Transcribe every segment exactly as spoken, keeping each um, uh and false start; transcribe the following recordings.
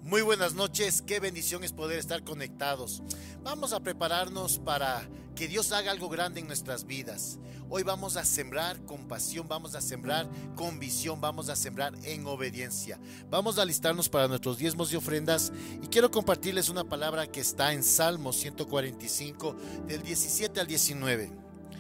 Muy buenas noches, qué bendición es poder estar conectados. Vamos a prepararnos para que Dios haga algo grande en nuestras vidas. Hoy vamos a sembrar con pasión, vamos a sembrar con visión, vamos a sembrar en obediencia. Vamos a alistarnos para nuestros diezmos y ofrendas y quiero compartirles una palabra que está en Salmo ciento cuarenta y cinco del diecisiete al diecinueve.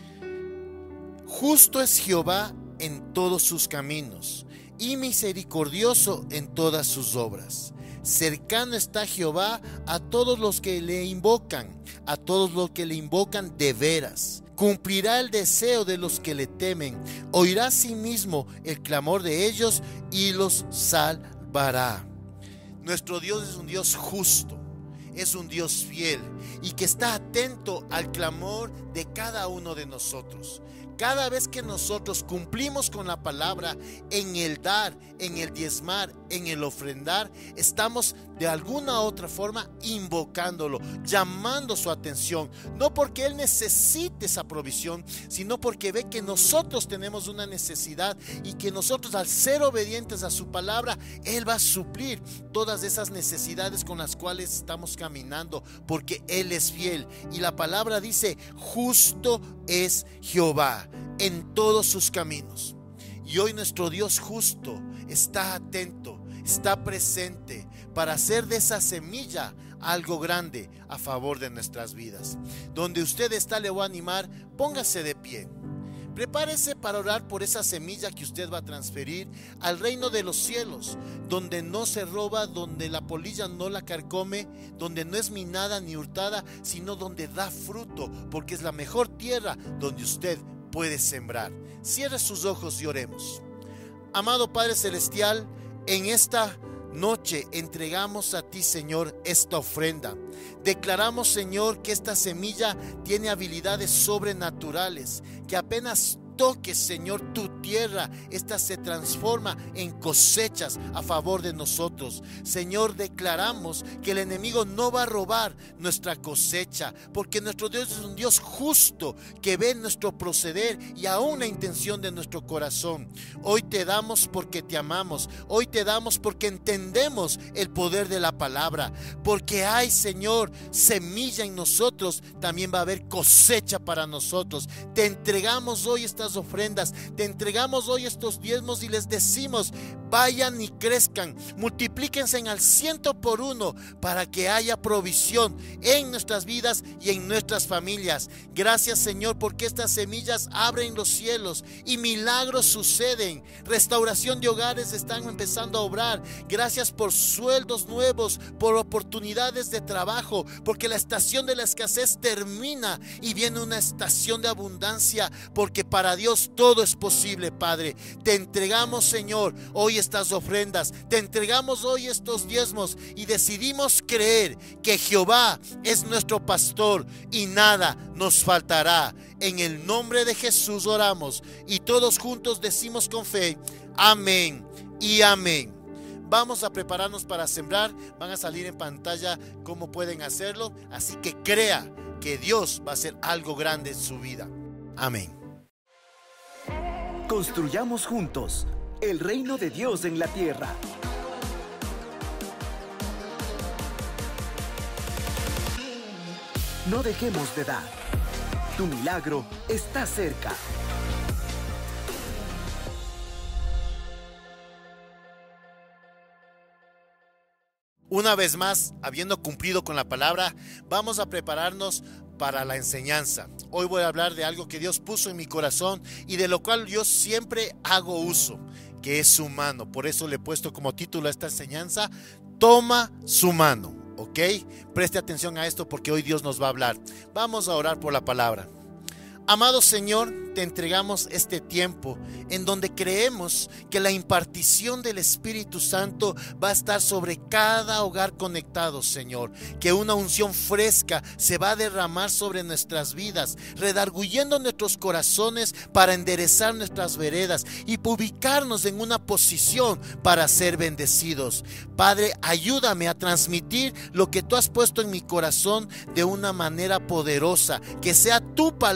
Justo es Jehová en todos sus caminos y misericordioso en todas sus obras. Cercano está Jehová a todos los que le invocan, a todos los que le invocan de veras. Cumplirá el deseo de los que le temen, oirá a sí mismo el clamor de ellos y los salvará. Nuestro Dios es un Dios justo, es un Dios fiel y que está atento al clamor de cada uno de nosotros. Cada vez que nosotros cumplimos con la palabra en el dar, en el diezmar, en el ofrendar, estamos de alguna otra forma invocándolo, llamando su atención, no porque Él necesite esa provisión, sino porque ve que nosotros tenemos una necesidad y que nosotros, al ser obedientes a su palabra, Él va a suplir todas esas necesidades con las cuales estamos caminando, porque Él es fiel. Y la palabra dice: justo es Jehová en todos sus caminos. Y hoy nuestro Dios justo está atento, está presente para hacer de esa semilla algo grande a favor de nuestras vidas. Donde usted está, le voy a animar, póngase de pie. Prepárese para orar por esa semilla que usted va a transferir al reino de los cielos, donde no se roba, donde la polilla no la carcome, donde no es minada ni hurtada, sino donde da fruto, porque es la mejor tierra donde usted puede sembrar. Cierre sus ojos y oremos. Amado Padre Celestial, en esta noche entregamos a ti, Señor, esta ofrenda. Declaramos, Señor, que esta semilla tiene habilidades sobrenaturales, que apenas toque, Señor, tu tierra, esta se transforma en cosechas a favor de nosotros. Señor, declaramos que el enemigo no va a robar nuestra cosecha, porque nuestro Dios es un Dios justo, que ve nuestro proceder y aún la intención de nuestro corazón. Hoy te damos porque te amamos, hoy te damos porque entendemos el poder de la palabra, porque hay, Señor, semilla en nosotros, también va a haber cosecha para nosotros. Te entregamos hoy estas ofrendas, te entregamos hoy estos diezmos y les decimos: vayan y crezcan, multiplíquense en al ciento por uno, para que haya provisión en nuestras vidas y en nuestras familias. Gracias, Señor, porque estas semillas abren los cielos y milagros suceden. Restauración de hogares están empezando a obrar. Gracias por sueldos nuevos, por oportunidades de trabajo, porque la estación de la escasez termina y viene una estación de abundancia, porque para Dios todo es posible, Padre. Te entregamos, Señor, hoy estas ofrendas, te entregamos hoy estos diezmos y decidimos creer que Jehová es nuestro pastor y nada nos faltará. En el nombre de Jesús oramos y todos juntos decimos con fe: amén y amén. Vamos a prepararnos para sembrar. Van a salir en pantalla cómo pueden hacerlo, así que crea que Dios va a hacer algo grande en su vida. Amén. Construyamos juntos el reino de Dios en la tierra. No dejemos de dar. Tu milagro está cerca. Una vez más, habiendo cumplido con la palabra, vamos a prepararnos para la enseñanza. Hoy voy a hablar de algo que Dios puso en mi corazón y de lo cual yo siempre hago uso, que es su mano. Por eso le he puesto como título a esta enseñanza: toma su mano. ¿Ok? Preste atención a esto porque hoy Dios nos va a hablar. Vamos a orar por la palabra. Amado Señor, te entregamos este tiempo en donde creemos que la impartición del Espíritu Santo va a estar sobre cada hogar conectado, Señor. Que una unción fresca se va a derramar sobre nuestras vidas, redarguyendo nuestros corazones para enderezar nuestras veredas y ubicarnos en una posición para ser bendecidos. Padre, ayúdame a transmitir lo que tú has puesto en mi corazón de una manera poderosa, que sea tu palabra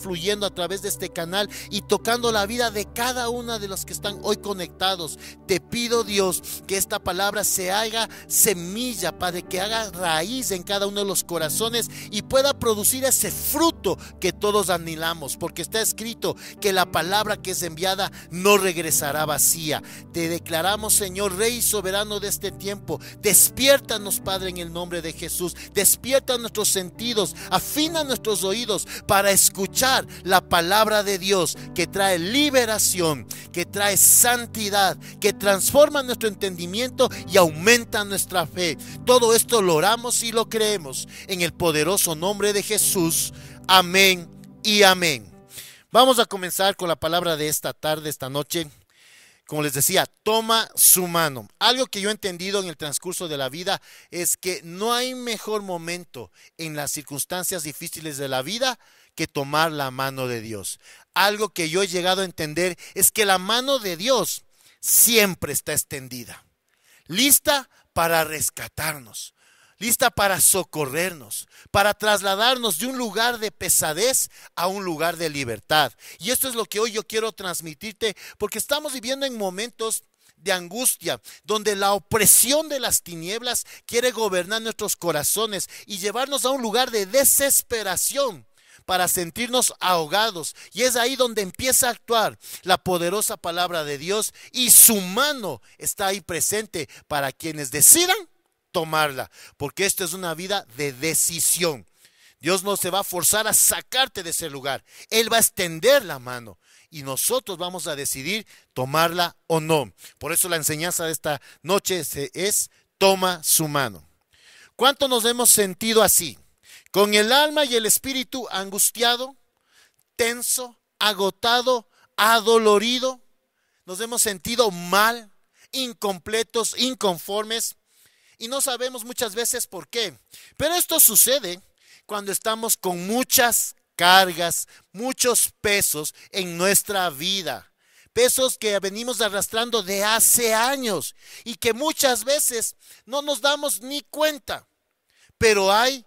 fluyendo a través de este canal y tocando la vida de cada uno de los que están hoy conectados. Te pido, Dios, que esta palabra se haga semilla, Padre, que haga raíz en cada uno de los corazones y pueda producir ese fruto que todos anhelamos, porque está escrito que la palabra que es enviada no regresará vacía. Te declaramos, Señor, Rey soberano de este tiempo, despiértanos, Padre, en el nombre de Jesús. Despierta nuestros sentidos, afina nuestros oídos para escuchar la palabra de Dios, que trae liberación, que trae santidad, que transforma nuestro entendimiento y aumenta nuestra fe. Todo esto lo oramos y lo creemos en el poderoso nombre de Jesús. Amén y amén. Vamos a comenzar con la palabra de esta tarde, esta noche. Como les decía, toma su mano. Algo que yo he entendido en el transcurso de la vida es que no hay mejor momento en las circunstancias difíciles de la vida que tomar la mano de Dios. Algo que yo he llegado a entender es que la mano de Dios siempre está extendida, lista para rescatarnos, lista para socorrernos, para trasladarnos de un lugar de pesadez a un lugar de libertad. Y esto es lo que hoy yo quiero transmitirte, porque estamos viviendo en momentos de angustia, donde la opresión de las tinieblas quiere gobernar nuestros corazones y llevarnos a un lugar de desesperación para sentirnos ahogados. Y es ahí donde empieza a actuar la poderosa palabra de Dios, y su mano está ahí presente para quienes decidan tomarla, porque esto es una vida de decisión. Dios no se va a forzar a sacarte de ese lugar. Él va a extender la mano y nosotros vamos a decidir tomarla o no. Por eso la enseñanza de esta noche es: toma su mano. ¿Cuánto nos hemos sentido así? Con el alma y el espíritu angustiado, tenso, agotado, adolorido. Nos hemos sentido mal, incompletos, inconformes. Y no sabemos muchas veces por qué. Pero esto sucede cuando estamos con muchas cargas, muchos pesos en nuestra vida. Pesos que venimos arrastrando de hace años y que muchas veces no nos damos ni cuenta. Pero hay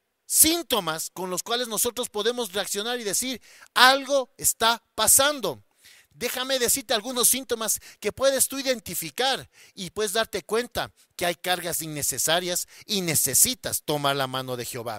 síntomas con los cuales nosotros podemos reaccionar y decir: algo está pasando. Déjame decirte algunos síntomas que puedes tú identificar y puedes darte cuenta que hay cargas innecesarias y necesitas tomar la mano de Jehová.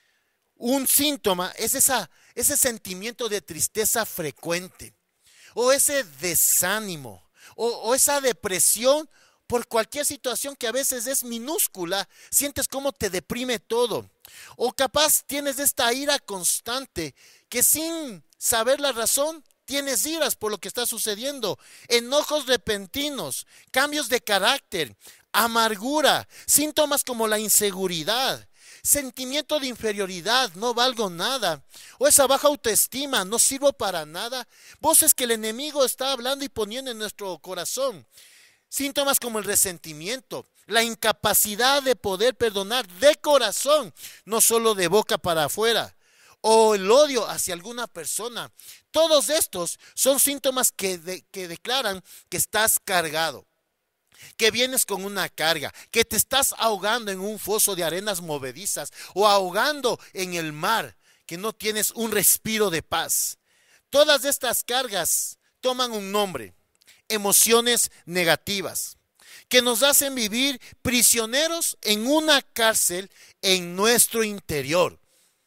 Un síntoma es esa, ese sentimiento de tristeza frecuente, o ese desánimo, o, o esa depresión por cualquier situación que a veces es minúscula. Sientes cómo te deprime todo. O capaz tienes esta ira constante que sin saber la razón tienes iras por lo que está sucediendo, enojos repentinos, cambios de carácter, amargura, síntomas como la inseguridad, sentimiento de inferioridad, no valgo nada, o esa baja autoestima, no sirvo para nada, voces que el enemigo está hablando y poniendo en nuestro corazón, síntomas como el resentimiento, la incapacidad de poder perdonar de corazón, no solo de boca para afuera, o el odio hacia alguna persona. Todos estos son síntomas que, de, que declaran que estás cargado, que vienes con una carga, que te estás ahogando en un foso de arenas movedizas o ahogando en el mar, que no tienes un respiro de paz. Todas estas cargas toman un nombre: emociones negativas, que nos hacen vivir prisioneros en una cárcel en nuestro interior.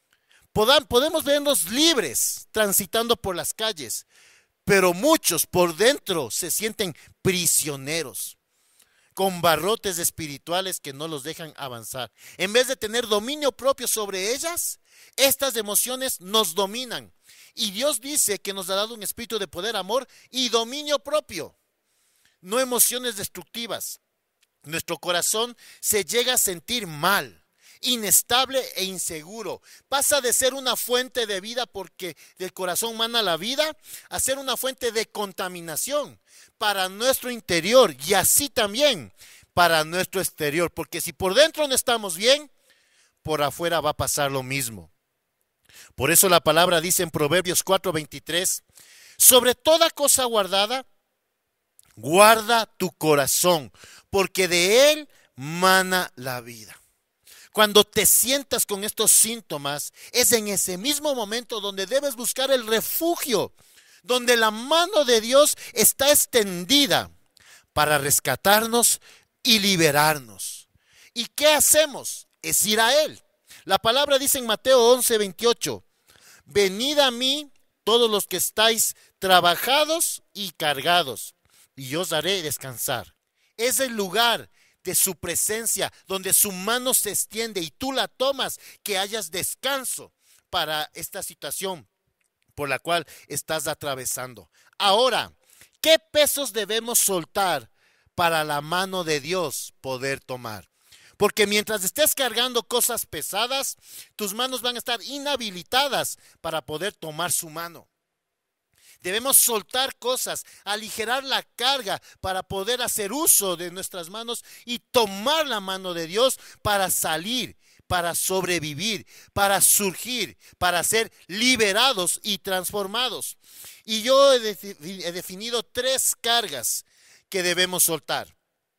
Podemos vernos libres transitando por las calles, pero muchos por dentro se sienten prisioneros, con barrotes espirituales que no los dejan avanzar. En vez de tener dominio propio sobre ellas, estas emociones nos dominan. Y Dios dice que nos ha dado un espíritu de poder, amor y dominio propio, no emociones destructivas. Nuestro corazón se llega a sentir mal, inestable e inseguro. Pasa de ser una fuente de vida, porque del corazón mana la vida, a ser una fuente de contaminación para nuestro interior y así también para nuestro exterior, porque si por dentro no estamos bien, por afuera va a pasar lo mismo. Por eso la palabra dice en Proverbios cuatro veintitrés: sobre toda cosa guardada, guarda tu corazón, porque de él mana la vida. Cuando te sientas con estos síntomas, es en ese mismo momento donde debes buscar el refugio, donde la mano de Dios está extendida para rescatarnos y liberarnos. ¿Y qué hacemos? Es ir a Él. La palabra dice en Mateo once, veintiocho, venid a mí todos los que estáis trabajados y cargados, y yo os haré descansar. Es el lugar de su presencia, donde su mano se extiende y tú la tomas, que hayas descanso para esta situación por la cual estás atravesando. Ahora, ¿qué pesos debemos soltar para la mano de Dios poder tomar? Porque mientras estés cargando cosas pesadas, tus manos van a estar inhabilitadas para poder tomar su mano. Debemos soltar cosas, aligerar la carga para poder hacer uso de nuestras manos y tomar la mano de Dios para salir, para sobrevivir, para surgir, para ser liberados y transformados. Y yo he, de, he definido tres cargas que debemos soltar.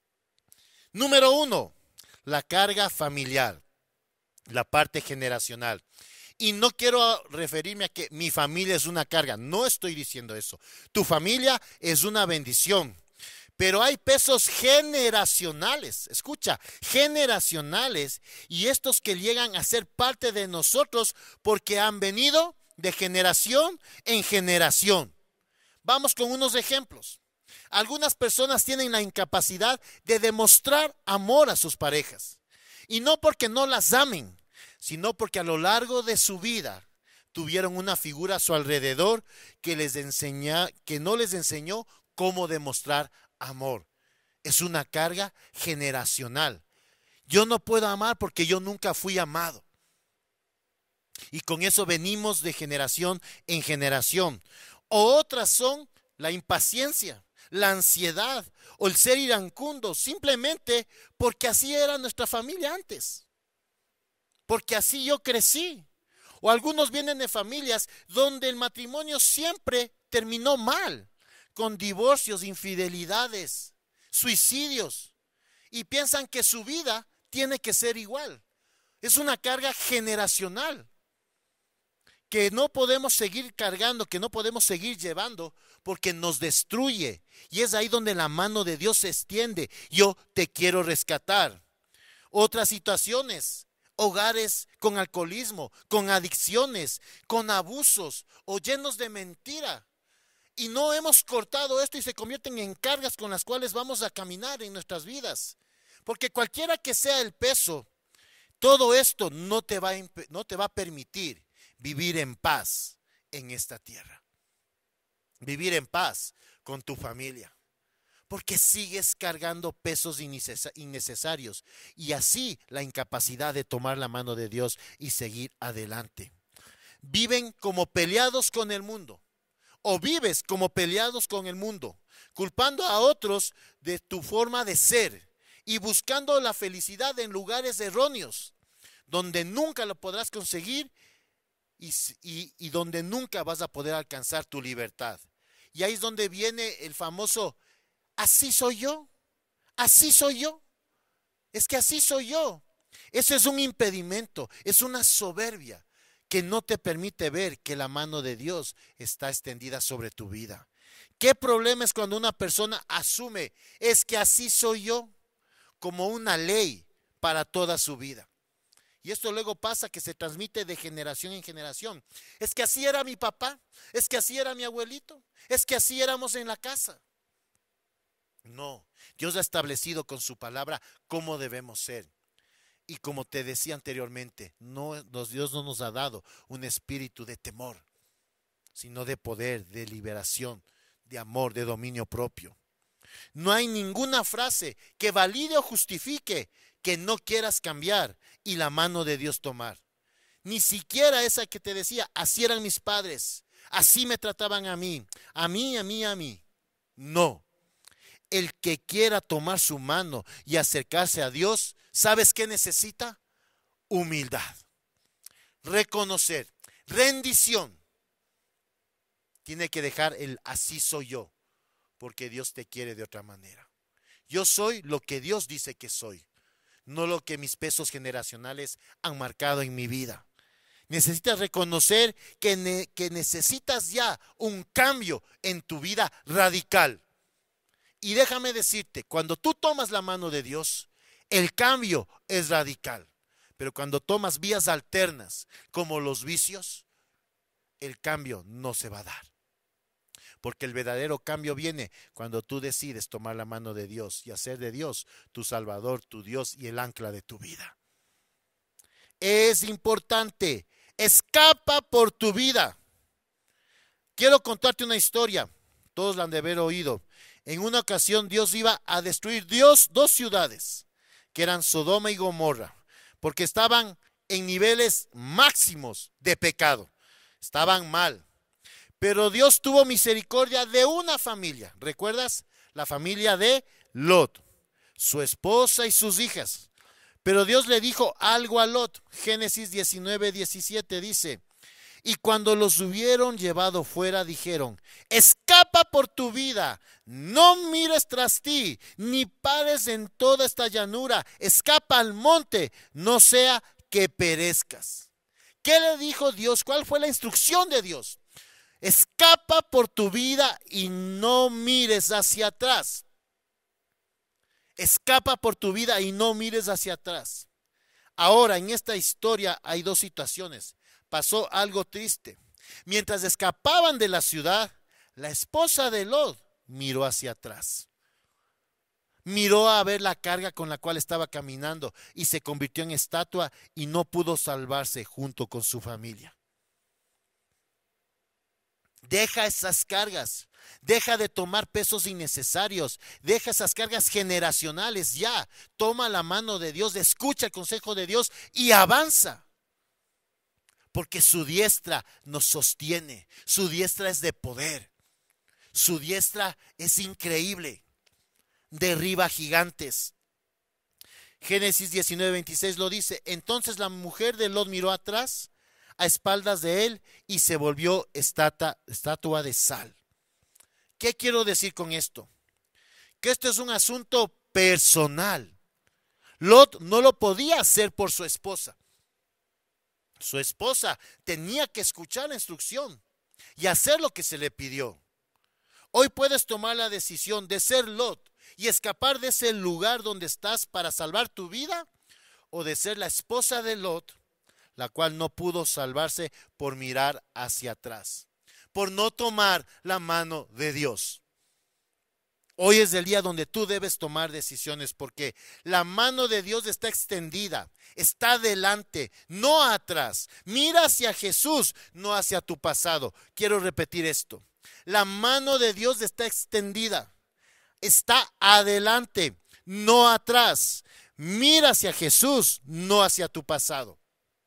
Número uno, la carga familiar, la parte generacional. Y no quiero referirme a que mi familia es una carga, no estoy diciendo eso. Tu familia es una bendición, pero hay pesos generacionales, escucha, generacionales, y estos que llegan a ser parte de nosotros porque han venido de generación en generación. Vamos con unos ejemplos. Algunas personas tienen la incapacidad de demostrar amor a sus parejas, y no porque no las amen, sino porque a lo largo de su vida tuvieron una figura a su alrededor que les enseña, que no les enseñó cómo demostrar amor. Es una carga generacional. Yo no puedo amar porque yo nunca fui amado. Y con eso venimos de generación en generación. O otras son la impaciencia, la ansiedad o el ser iracundo, simplemente porque así era nuestra familia antes. Porque así yo crecí. O algunos vienen de familias donde el matrimonio siempre terminó mal, con divorcios, infidelidades, suicidios, y piensan que su vida tiene que ser igual. Es una carga generacional que no podemos seguir cargando, que no podemos seguir llevando, porque nos destruye. Y es ahí donde la mano de Dios se extiende. Yo te quiero rescatar. Otras situaciones, hogares con alcoholismo, con adicciones, con abusos o llenos de mentira. Y no hemos cortado esto y se convierten en cargas con las cuales vamos a caminar en nuestras vidas. Porque cualquiera que sea el peso, todo esto no te va a, no te va a permitir vivir en paz en esta tierra. Vivir en paz con tu familia. Porque sigues cargando pesos innecesarios y así la incapacidad de tomar la mano de Dios y seguir adelante. Viven como peleados con el mundo, o vives como peleados con el mundo, culpando a otros de tu forma de ser y buscando la felicidad en lugares erróneos, donde nunca lo podrás conseguir y, y, y donde nunca vas a poder alcanzar tu libertad. Y ahí es donde viene el famoso así soy yo, así soy yo, es que así soy yo. Eso es un impedimento, es una soberbia que no te permite ver que la mano de Dios está extendida sobre tu vida. ¿Qué problema es cuando una persona asume, es que así soy yo, como una ley para toda su vida? Y esto luego pasa que se transmite de generación en generación. Es que así era mi papá, es que así era mi abuelito, es que así éramos en la casa. No, Dios ha establecido con su palabra cómo debemos ser. Y como te decía anteriormente, no, Dios no nos ha dado un espíritu de temor, sino de poder, de liberación, de amor, de dominio propio. No hay ninguna frase que valide o justifique que no quieras cambiar y la mano de Dios tomar. Ni siquiera esa que te decía, así eran mis padres, así me trataban a mí, a mí, a mí, a mí. No. El que quiera tomar su mano y acercarse a Dios, ¿sabes qué necesita? Humildad, reconocer, rendición. Tiene que dejar el así soy yo, porque Dios te quiere de otra manera. Yo soy lo que Dios dice que soy. no lo que mis pesos generacionales han marcado en mi vida. Necesitas reconocer que, ne que necesitas ya un cambio en tu vida radical. Y déjame decirte, cuando tú tomas la mano de Dios, el cambio es radical. Pero cuando tomas vías alternas, como los vicios, el cambio no se va a dar. Porque el verdadero cambio viene cuando tú decides tomar la mano de Dios y hacer de Dios tu Salvador, tu Dios y el ancla de tu vida. Es importante, escapa por tu vida. Quiero contarte una historia, todos la han de haber oído. En una ocasión Dios iba a destruir Dios dos ciudades, que eran Sodoma y Gomorra, porque estaban en niveles máximos de pecado, estaban mal. Pero Dios tuvo misericordia de una familia, ¿recuerdas? La familia de Lot, su esposa y sus hijas. Pero Dios le dijo algo a Lot. Génesis diecinueve, diecisiete dice: y cuando los hubieron llevado fuera, dijeron: escapa por tu vida, no mires tras ti, ni pares en toda esta llanura, escapa al monte, no sea que perezcas. ¿Qué le dijo Dios? ¿Cuál fue la instrucción de Dios? Escapa por tu vida y no mires hacia atrás. Escapa por tu vida y no mires hacia atrás. Ahora, en esta historia hay dos situaciones. Pasó algo triste. Mientras escapaban de la ciudad, la esposa de Lot miró hacia atrás. Miró a ver la carga con la cual estaba caminando y se convirtió en estatua y no pudo salvarse junto con su familia. Deja esas cargas, deja de tomar pesos innecesarios, deja esas cargas generacionales ya. Toma la mano de Dios, escucha el consejo de Dios y avanza. Porque su diestra nos sostiene, su diestra es de poder, su diestra es increíble, derriba gigantes. Génesis diecinueve, veintiséis lo dice: entonces la mujer de Lot miró atrás, a espaldas de él, y se volvió estatua, estatua de sal. ¿Qué quiero decir con esto? Que esto es un asunto personal. Lot no lo podía hacer por su esposa. Su esposa tenía que escuchar la instrucción y hacer lo que se le pidió. Hoy puedes tomar la decisión de ser Lot y escapar de ese lugar donde estás para salvar tu vida, o de ser la esposa de Lot, la cual no pudo salvarse por mirar hacia atrás, por no tomar la mano de Dios. Hoy es el día donde tú debes tomar decisiones, porque la mano de Dios está extendida, está adelante, no atrás. Mira hacia Jesús, no hacia tu pasado. Quiero repetir esto: la mano de Dios está extendida, está adelante, no atrás. Mira hacia Jesús, no hacia tu pasado.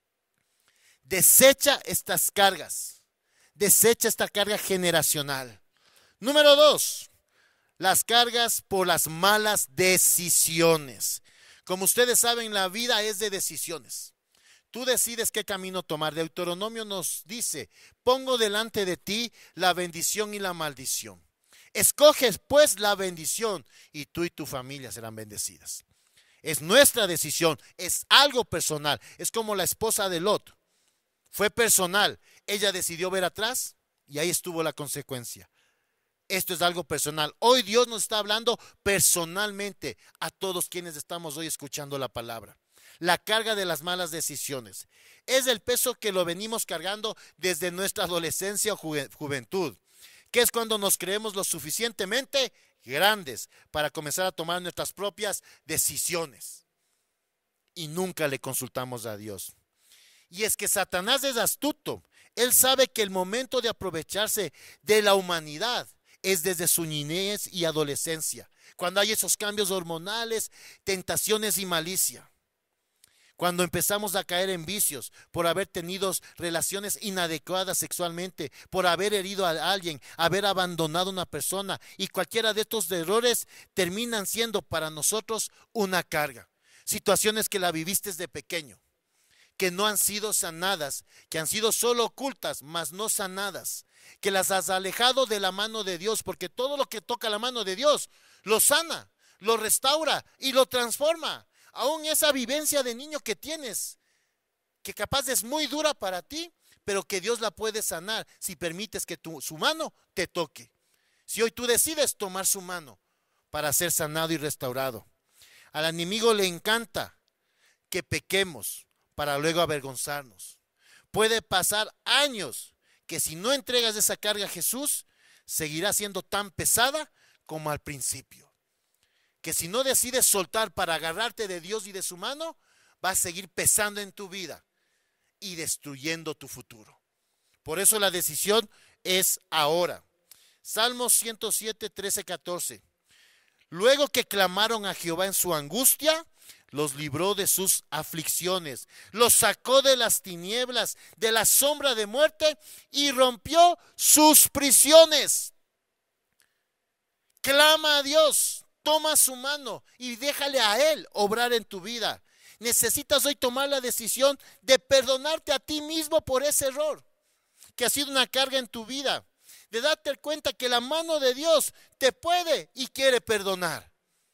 Desecha estas cargas, desecha esta carga generacional. Número dos, las cargas por las malas decisiones. Como ustedes saben, la vida es de decisiones. Tú decides qué camino tomar. Deuteronomio nos dice: pongo delante de ti la bendición y la maldición. Escoges pues la bendición y tú y tu familia serán bendecidas. Es nuestra decisión, es algo personal. Es como la esposa de Lot. Fue personal. Ella decidió ver atrás y ahí estuvo la consecuencia. Esto es algo personal. Hoy Dios nos está hablando personalmente a todos quienes estamos hoy escuchando la palabra. La carga de las malas decisiones es el peso que lo venimos cargando desde nuestra adolescencia o juventud, que es cuando nos creemos lo suficientemente grandes para comenzar a tomar nuestras propias decisiones y nunca le consultamos a Dios. Y es que Satanás es astuto. Él sabe que el momento de aprovecharse de la humanidad es desde su niñez y adolescencia, cuando hay esos cambios hormonales, tentaciones y malicia. Cuando empezamos a caer en vicios por haber tenido relaciones inadecuadas sexualmente, por haber herido a alguien, haber abandonado a una persona, y cualquiera de estos errores terminan siendo para nosotros una carga. Situaciones que la viviste de pequeño, que no han sido sanadas, que han sido solo ocultas, mas no sanadas, que las has alejado de la mano de Dios, porque todo lo que toca la mano de Dios lo sana, lo restaura y lo transforma. Aún esa vivencia de niño que tienes, que capaz es muy dura para ti, pero que Dios la puede sanar si permites que tu, su mano te toque. Si hoy tú decides tomar su mano para ser sanado y restaurado. Al enemigo le encanta que pequemos para luego avergonzarnos. Puede pasar años que si no entregas esa carga a Jesús, seguirá siendo tan pesada como al principio. Que si no decides soltar para agarrarte de Dios y de su mano, va a seguir pesando en tu vida y destruyendo tu futuro. Por eso la decisión es ahora. Salmos ciento siete, trece, catorce. Luego que clamaron a Jehová en su angustia, los libró de sus aflicciones, los sacó de las tinieblas, de la sombra de muerte y rompió sus prisiones. Clama a Dios, toma su mano y déjale a Él obrar en tu vida. Necesitas hoy tomar la decisión de perdonarte a ti mismo por ese error que ha sido una carga en tu vida, de darte cuenta que la mano de Dios te puede y quiere perdonar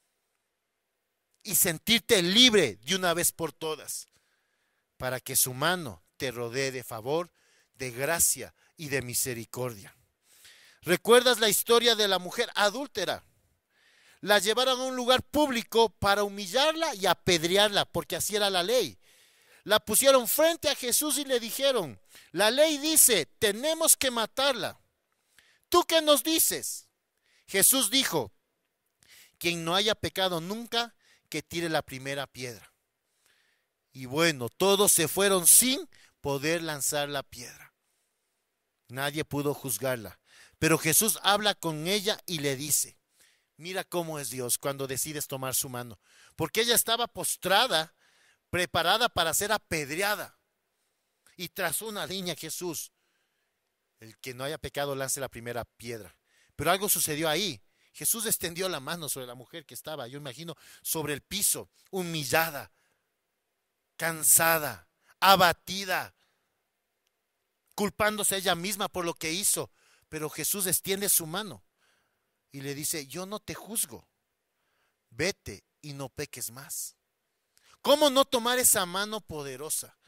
y sentirte libre de una vez por todas, para que su mano te rodee de favor, de gracia y de misericordia. ¿Recuerdas la historia de la mujer adúltera? La llevaron a un lugar público para humillarla y apedrearla, porque así era la ley. La pusieron frente a Jesús y le dijeron, la ley dice, tenemos que matarla. ¿Tú qué nos dices? Jesús dijo, quien no haya pecado nunca, que tire la primera piedra. Y bueno, todos se fueron sin poder lanzar la piedra. Nadie pudo juzgarla. Pero Jesús habla con ella y le dice, mira cómo es Dios cuando decides tomar su mano. Porque ella estaba postrada, preparada para ser apedreada. Y trazó una línea Jesús. El que no haya pecado lance la primera piedra. Pero algo sucedió ahí. Jesús extendió la mano sobre la mujer que estaba, yo imagino, sobre el piso, humillada, cansada, abatida, culpándose ella misma por lo que hizo. Pero Jesús extiende su mano y le dice, yo no te juzgo, vete y no peques más. ¿Cómo no tomar esa mano poderosa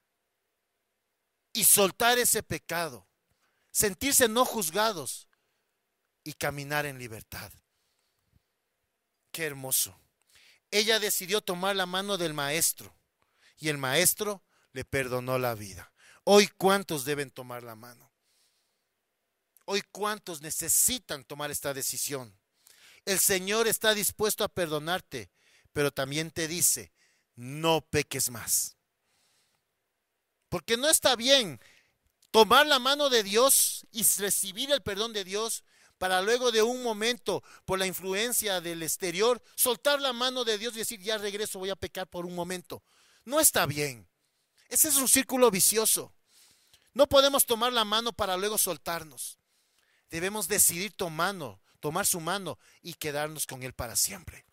y soltar ese pecado, sentirse no juzgados y caminar en libertad? Qué hermoso. Ella decidió tomar la mano del maestro y el maestro le perdonó la vida. Hoy, ¿cuántos deben tomar la mano? Hoy, ¿cuántos necesitan tomar esta decisión? El Señor está dispuesto a perdonarte, pero también te dice, no peques más. Porque no está bien tomar la mano de Dios y recibir el perdón de Dios para luego de un momento, por la influencia del exterior, soltar la mano de Dios y decir, ya regreso, voy a pecar por un momento. No está bien. Ese es un círculo vicioso. No podemos tomar la mano para luego soltarnos. Debemos decidir tomar, tomar su mano y quedarnos con Él para siempre.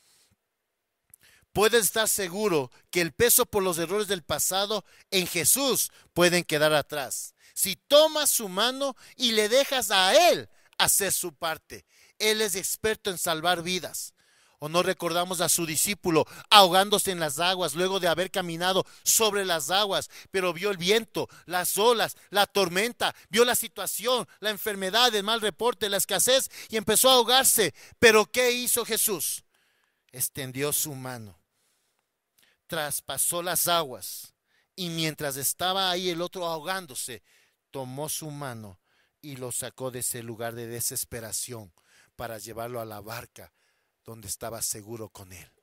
Puedes estar seguro que el peso por los errores del pasado en Jesús pueden quedar atrás. Si tomas su mano y le dejas a Él hacer su parte. Él es experto en salvar vidas. ¿O no recordamos a su discípulo ahogándose en las aguas luego de haber caminado sobre las aguas, pero vio el viento, las olas, la tormenta, vio la situación, la enfermedad, el mal reporte, la escasez y empezó a ahogarse? ¿Pero qué hizo Jesús? Extendió su mano, traspasó las aguas y mientras estaba ahí el otro ahogándose, tomó su mano y lo sacó de ese lugar de desesperación para llevarlo a la barca donde estaba seguro con Él.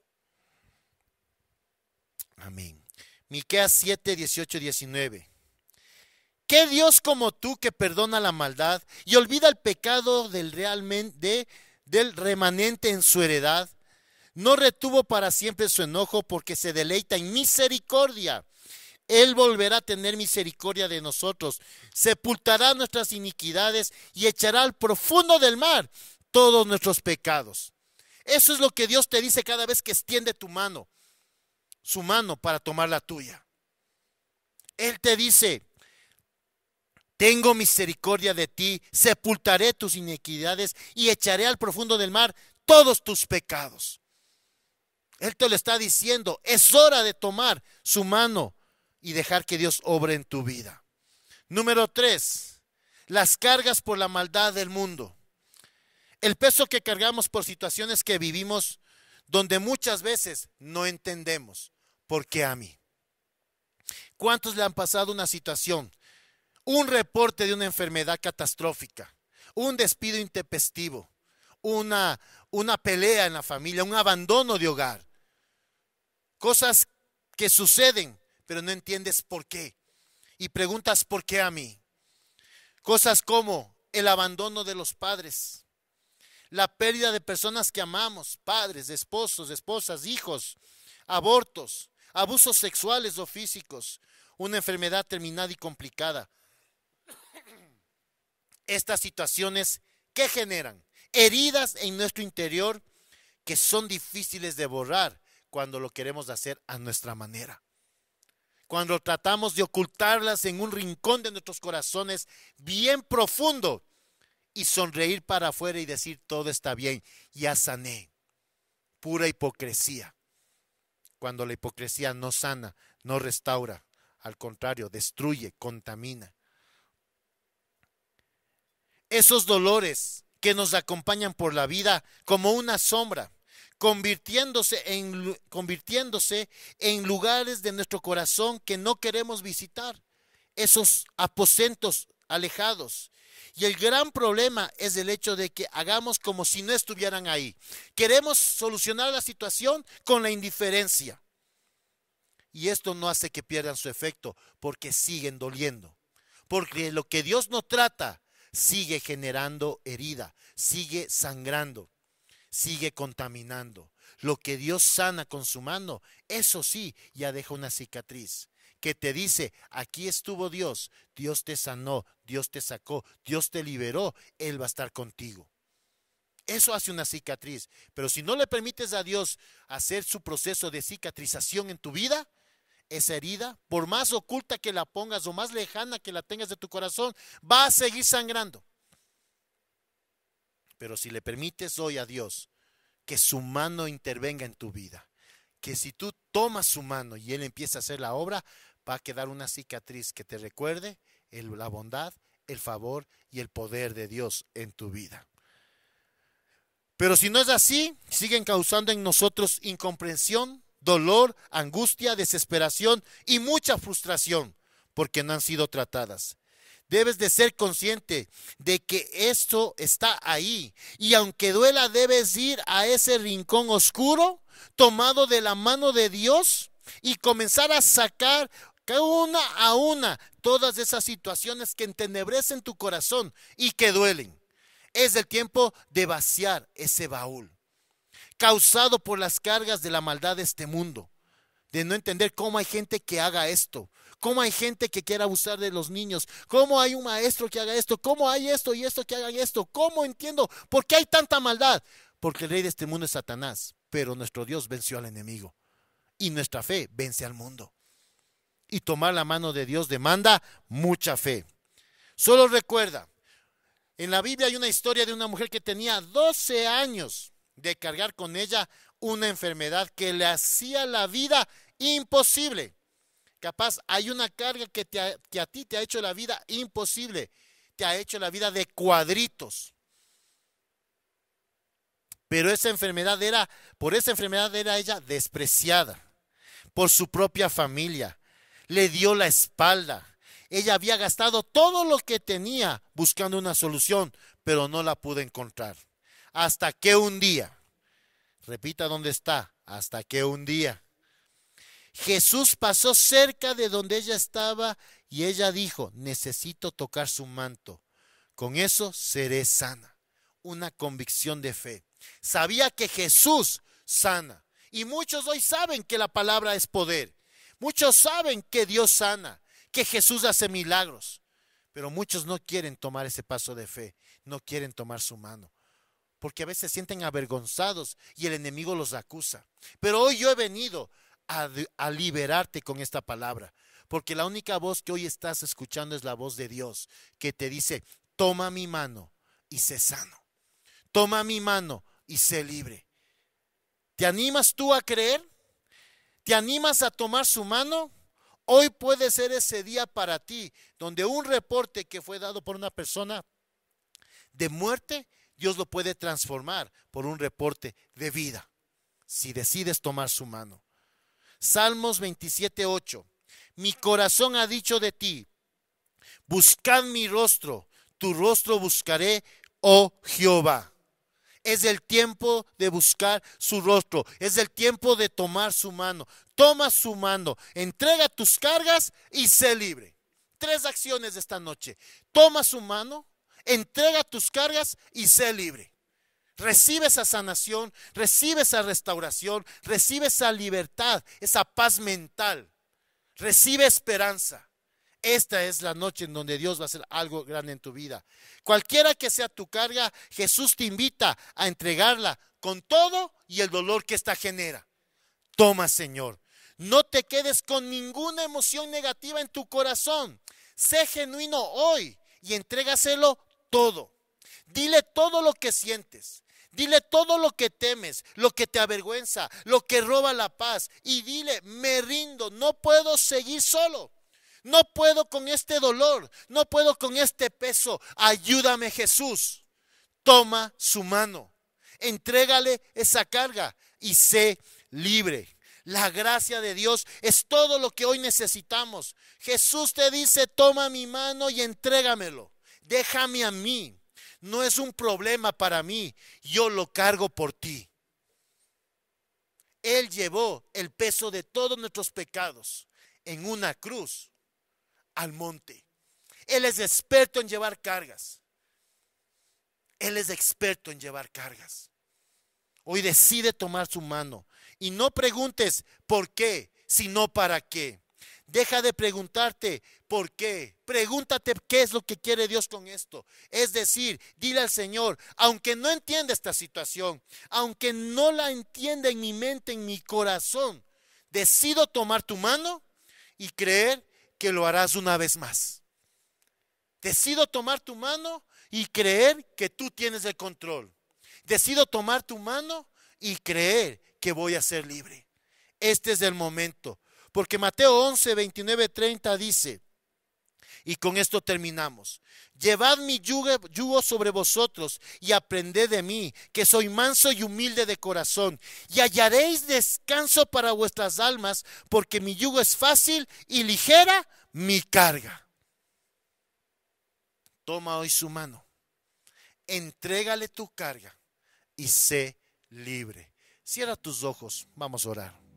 Amén. Miqueas siete, dieciocho, diecinueve. ¿Qué Dios como tú que perdona la maldad y olvida el pecado del, realmente, del remanente en su heredad? No retuvo para siempre su enojo porque se deleita en misericordia. Él volverá a tener misericordia de nosotros, sepultará nuestras iniquidades y echará al profundo del mar todos nuestros pecados. Eso es lo que Dios te dice cada vez que extiende tu mano, su mano para tomar la tuya. Él te dice, tengo misericordia de ti, sepultaré tus iniquidades y echaré al profundo del mar todos tus pecados. Él te lo está diciendo. Es hora de tomar su mano y dejar que Dios obre en tu vida. Número tres, las cargas por la maldad del mundo. El peso que cargamos por situaciones que vivimos donde muchas veces no entendemos. ¿Por qué a mí? ¿Cuántos le han pasado una situación? Un reporte de una enfermedad catastrófica, un despido intempestivo, una, una pelea en la familia, un abandono de hogar. Cosas que suceden, pero no entiendes por qué. Y preguntas, ¿por qué a mí? Cosas como el abandono de los padres, la pérdida de personas que amamos, padres, esposos, esposas, hijos, abortos, abusos sexuales o físicos, una enfermedad terminal y complicada. Estas situaciones, ¿qué generan? Heridas en nuestro interior que son difíciles de borrar cuando lo queremos hacer a nuestra manera. Cuando tratamos de ocultarlas en un rincón de nuestros corazones bien profundo y sonreír para afuera y decir todo está bien, ya sané. Pura hipocresía. Cuando la hipocresía no sana, no restaura, al contrario, destruye, contamina. Esos dolores que nos acompañan por la vida como una sombra, convirtiéndose en, convirtiéndose en lugares de nuestro corazón que no queremos visitar, esos aposentos alejados. Y el gran problema es el hecho de que hagamos como si no estuvieran ahí. Queremos solucionar la situación con la indiferencia. Y esto no hace que pierdan su efecto, porque siguen doliendo. Porque lo que Dios no trata sigue generando herida, sigue sangrando, sigue contaminando. Lo que Dios sana con su mano, eso sí, ya deja una cicatriz que te dice, aquí estuvo Dios, Dios te sanó, Dios te sacó, Dios te liberó, Él va a estar contigo. Eso hace una cicatriz, pero si no le permites a Dios hacer su proceso de cicatrización en tu vida, esa herida, por más oculta que la pongas o más lejana que la tengas de tu corazón, va a seguir sangrando. Pero si le permites hoy a Dios que su mano intervenga en tu vida, que si tú tomas su mano y Él empieza a hacer la obra, va a quedar una cicatriz que te recuerde el, la bondad, el favor y el poder de Dios en tu vida. Pero si no es así, siguen causando en nosotros incomprensión, dolor, angustia, desesperación y mucha frustración porque no han sido tratadas. Debes de ser consciente de que esto está ahí y aunque duela debes ir a ese rincón oscuro tomado de la mano de Dios y comenzar a sacar una a una todas esas situaciones que entenebrecen tu corazón y que duelen. Es el tiempo de vaciar ese baúl causado por las cargas de la maldad de este mundo, de no entender cómo hay gente que haga esto, cómo hay gente que quiera abusar de los niños, cómo hay un maestro que haga esto, cómo hay esto y esto que hagan esto, cómo entiendo por qué hay tanta maldad, porque el rey de este mundo es Satanás, pero nuestro Dios venció al enemigo y nuestra fe vence al mundo. Y tomar la mano de Dios demanda mucha fe. Solo recuerda, en la Biblia hay una historia de una mujer que tenía doce años de cargar con ella una enfermedad que le hacía la vida imposible. Capaz hay una carga que, te ha, que a ti te ha hecho la vida imposible, te ha hecho la vida de cuadritos. Pero esa enfermedad era, por esa enfermedad era ella despreciada por su propia familia. Le dio la espalda. Ella había gastado todo lo que tenía buscando una solución, pero no la pudo encontrar. Hasta que un día, repita dónde está, hasta que un día, Jesús pasó cerca de donde ella estaba y ella dijo, necesito tocar su manto. Con eso seré sana. Una convicción de fe. Sabía que Jesús sana. Y muchos hoy saben que la palabra es poder. Muchos saben que Dios sana, que Jesús hace milagros. Pero muchos no quieren tomar ese paso de fe. No quieren tomar su mano. Porque a veces se sienten avergonzados y el enemigo los acusa. Pero hoy yo he venido a, a liberarte con esta palabra. Porque la única voz que hoy estás escuchando es la voz de Dios. Que te dice, toma mi mano y sé sano. Toma mi mano y sé libre. ¿Te animas tú a creer? ¿Te animas a tomar su mano? Hoy puede ser ese día para ti, donde un reporte que fue dado por una persona de muerte, Dios lo puede transformar por un reporte de vida, si decides tomar su mano. Salmos veintisiete, ocho. Mi corazón ha dicho de ti, buscad mi rostro, tu rostro buscaré, oh Jehová. Es el tiempo de buscar su rostro, es el tiempo de tomar su mano. Toma su mano, entrega tus cargas y sé libre. Tres acciones de esta noche. Toma su mano, entrega tus cargas y sé libre. Recibe esa sanación, recibe esa restauración, recibe esa libertad, esa paz mental. Recibe esperanza. Esta es la noche en donde Dios va a hacer algo grande en tu vida. Cualquiera que sea tu carga, Jesús te invita a entregarla con todo y el dolor que esta genera. Toma, Señor. No te quedes con ninguna emoción negativa en tu corazón. Sé genuino hoy y entrégaselo todo. Dile todo lo que sientes. Dile todo lo que temes, lo que te avergüenza, lo que roba la paz. Y dile, me rindo, no puedo seguir solo. No puedo con este dolor, no puedo con este peso. Ayúdame, Jesús. Toma su mano, entrégale esa carga y sé libre. La gracia de Dios es todo lo que hoy necesitamos. Jesús te dice, toma mi mano y entrégamelo. Déjame a mí. No es un problema para mí, yo lo cargo por ti. Él llevó el peso de todos nuestros pecados en una cruz al monte. Él es experto en llevar cargas. Él es experto en llevar cargas. Hoy decide tomar su mano y no preguntes por qué, sino para qué. Deja de preguntarte por qué. Pregúntate qué es lo que quiere Dios con esto. Es decir, dile al Señor, aunque no entienda esta situación, aunque no la entienda en mi mente, en mi corazón, decido tomar tu mano y creer que lo harás una vez más. Decido tomar tu mano y creer que tú tienes el control. Decido tomar tu mano y creer que voy a ser libre. Este es el momento. Porque Mateo once, veintinueve, treinta dice, y con esto terminamos, llevad mi yugo, yugo sobre vosotros y aprended de mí, que soy manso y humilde de corazón, y hallaréis descanso para vuestras almas, porque mi yugo es fácil y ligera mi carga. Toma hoy su mano, entrégale tu carga y sé libre. Cierra tus ojos, vamos a orar.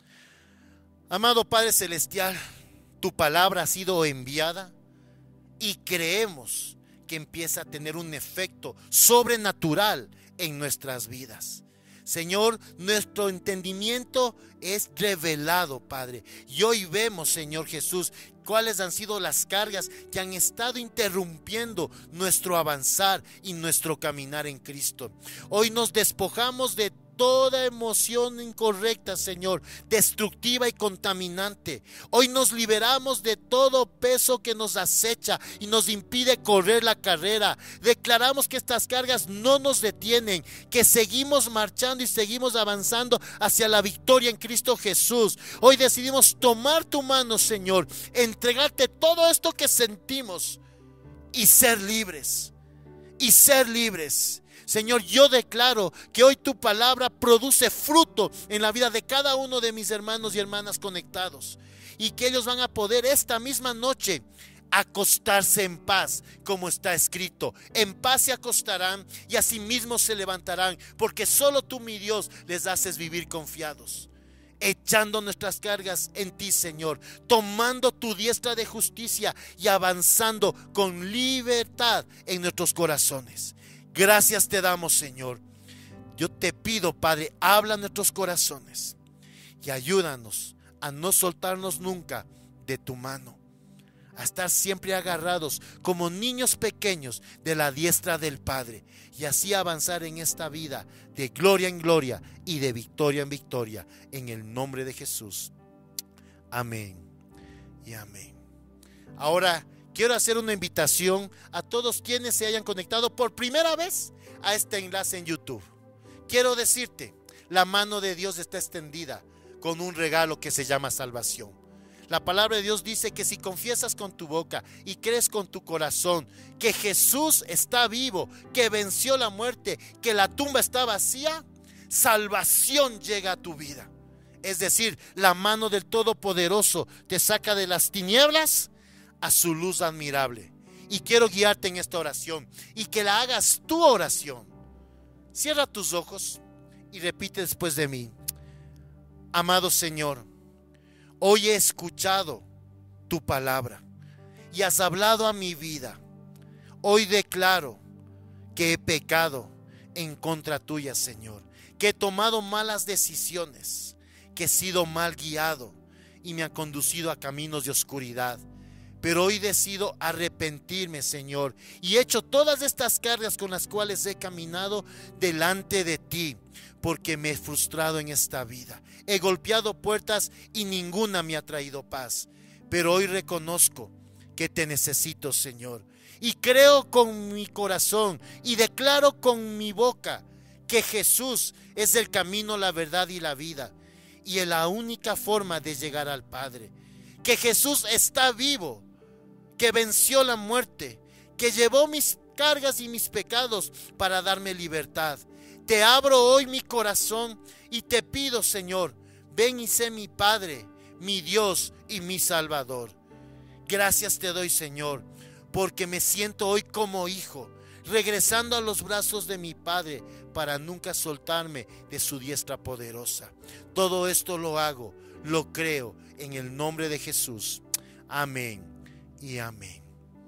Amado Padre Celestial, tu palabra ha sido enviada y creemos que empieza a tener un efecto sobrenatural en nuestras vidas. Señor, nuestro entendimiento es revelado, Padre. Y hoy vemos, Señor Jesús, cuáles han sido las cargas que han estado interrumpiendo nuestro avanzar y nuestro caminar en Cristo. Hoy nos despojamos de toda emoción incorrecta, Señor, destructiva y contaminante. Hoy nos liberamos de todo peso que nos acecha y nos impide correr la carrera. Declaramos que estas cargas no nos detienen, que seguimos marchando y seguimos avanzando hacia la victoria en Cristo Jesús. Hoy decidimos tomar tu mano, Señor, entregarte todo esto que sentimos y ser libres, y ser libres. Señor, yo declaro que hoy tu palabra produce fruto en la vida de cada uno de mis hermanos y hermanas conectados, y que ellos van a poder esta misma noche acostarse en paz, como está escrito. En paz se acostarán y asimismo se levantarán, porque solo tú, mi Dios, les haces vivir confiados. Echando nuestras cargas en ti, Señor, tomando tu diestra de justicia y avanzando con libertad en nuestros corazones. Gracias te damos, Señor. Yo te pido, Padre, habla a nuestros corazones y ayúdanos a no soltarnos nunca de tu mano, a estar siempre agarrados como niños pequeños de la diestra del Padre, y así avanzar en esta vida de gloria en gloria y de victoria en victoria, en el nombre de Jesús. Amén y amén. Ahora quiero hacer una invitación a todos quienes se hayan conectado por primera vez a este enlace en YouTube. Quiero decirte, la mano de Dios está extendida con un regalo que se llama salvación. La palabra de Dios dice que si confiesas con tu boca y crees con tu corazón que Jesús está vivo, que venció la muerte, que la tumba está vacía, salvación llega a tu vida. Es decir, la mano del Todopoderoso te saca de las tinieblas a su luz admirable. Y quiero guiarte en esta oración y que la hagas tu oración. Cierra tus ojos y repite después de mí. Amado Señor, hoy he escuchado tu palabra y has hablado a mi vida. Hoy declaro que he pecado en contra tuya, Señor, que he tomado malas decisiones, que he sido mal guiado y me han conducido a caminos de oscuridad. Pero hoy decido arrepentirme, Señor, y he hecho todas estas cargas con las cuales he caminado delante de ti, porque me he frustrado en esta vida. He golpeado puertas y ninguna me ha traído paz. Pero hoy reconozco que te necesito, Señor, y creo con mi corazón y declaro con mi boca que Jesús es el camino, la verdad y la vida, y es la única forma de llegar al Padre. Que Jesús está vivo, que venció la muerte, que llevó mis cargas y mis pecados para darme libertad. Te abro hoy mi corazón y te pido, Señor, ven y sé mi Padre, mi Dios y mi Salvador. Gracias te doy, Señor, porque me siento hoy como hijo, regresando a los brazos de mi Padre para nunca soltarme de su diestra poderosa. Todo esto lo hago, lo creo en el nombre de Jesús. Amén y amén.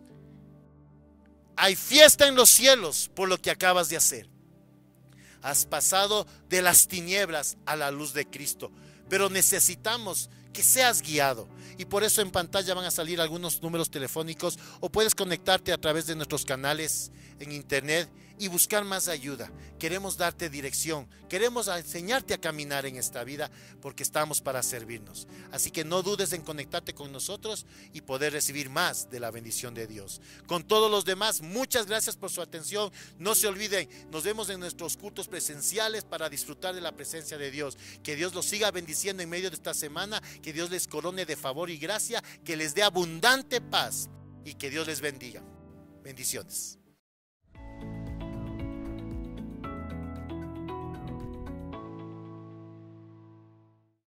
Hay fiesta en los cielos por lo que acabas de hacer. Has pasado de las tinieblas a la luz de Cristo, pero necesitamos que seas guiado. Y por eso en pantalla van a salir algunos números telefónicos, o puedes conectarte a través de nuestros canales en internet y buscar más ayuda. Queremos darte dirección, queremos enseñarte a caminar en esta vida, porque estamos para servirnos. Así que no dudes en conectarte con nosotros y poder recibir más de la bendición de Dios. Con todos los demás, muchas gracias por su atención. No se olviden, nos vemos en nuestros cultos presenciales para disfrutar de la presencia de Dios. Que Dios los siga bendiciendo en medio de esta semana, que Dios les corone de favor y gracia, que les dé abundante paz y que Dios les bendiga. Bendiciones.